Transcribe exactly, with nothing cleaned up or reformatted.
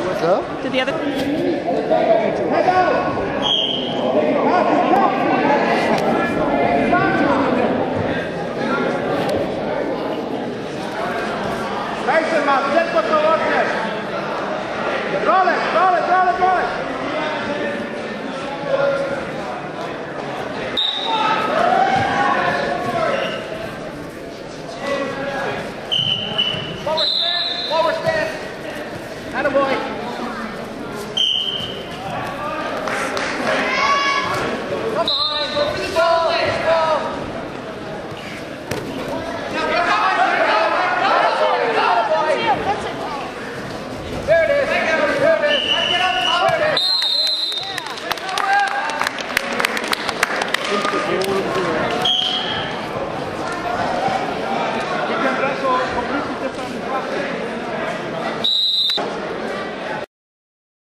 Co? Did the other... Mason ma, tylko to ładnie. Rolek, rolek, rolek, rolek. Lower stand, lower stand. Attaboy.